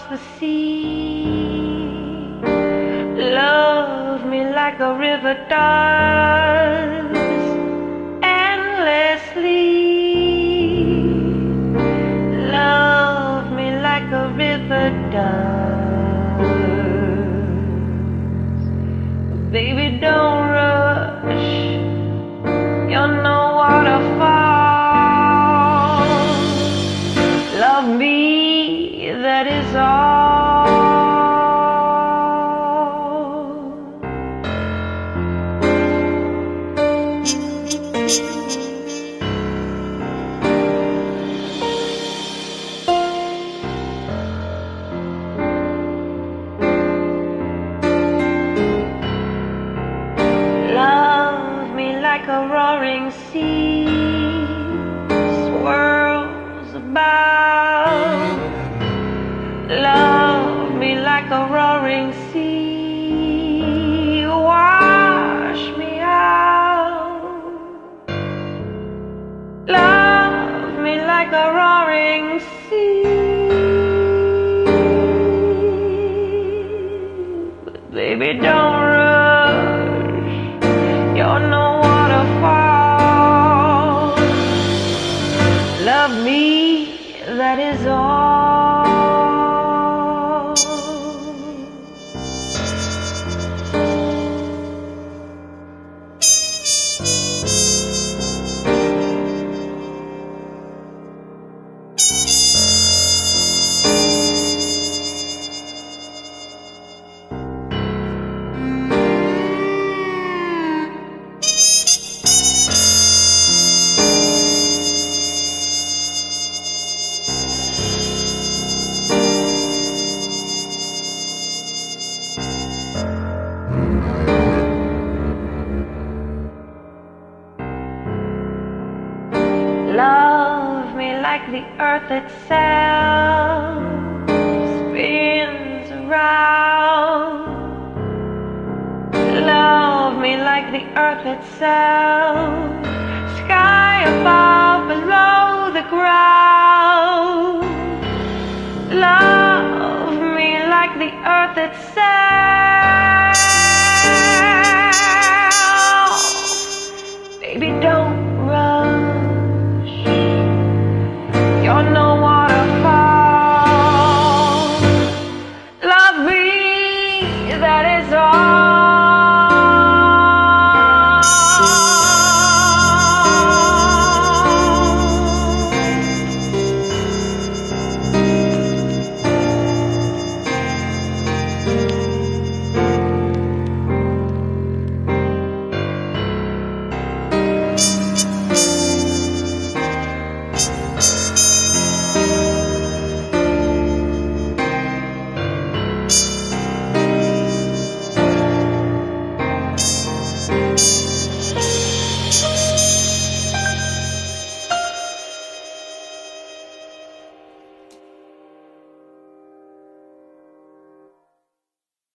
the sea. Love me like a river does, endlessly. Love me like a river does. Baby, don't rush, you're no waterfall. Love me, that is all. Love me like a roaring sea swirls about. Love me like a roaring sea, wash me out. Love me like a roaring sea, but baby, don't rush, you're no waterfall. Love me, that is all. Love me like the earth itself spins around. Love me like the earth itself, sky above, below the ground. Love me like the earth itself. Baby, don't